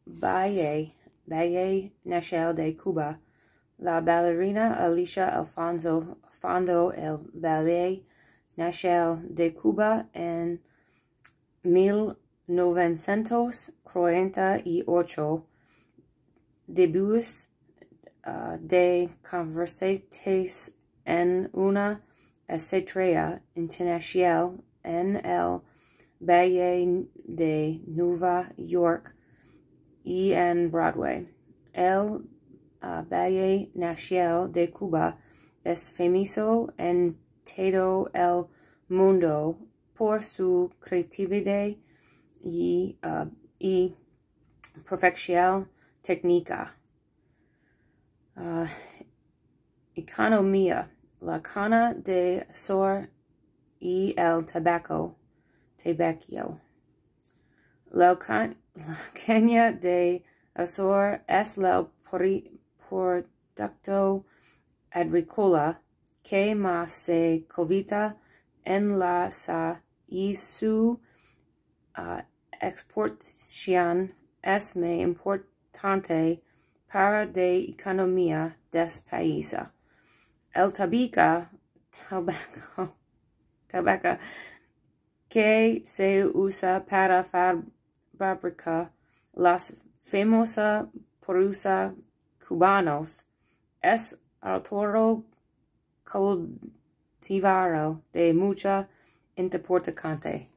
Ballet Nacional de Cuba. La bailarina Alicia Alfonso fundó el Ballet Nacional de Cuba en 1948. Debuts de conversaciones en una estrella internacional en el Ballet de Nueva York y en Broadway. El Ballet Nacional de Cuba es famoso en todo el mundo por su creatividad y perfección técnica. Economía. La caña de azúcar y el tabaco. La caña de azúcar es el producto agrícola que más se cultiva en la USA y su exportación es muy importante para la economía del país. El tabaco que se usa para fabricar las famosas purusas cubanos es otro cultivar de mucha importancia.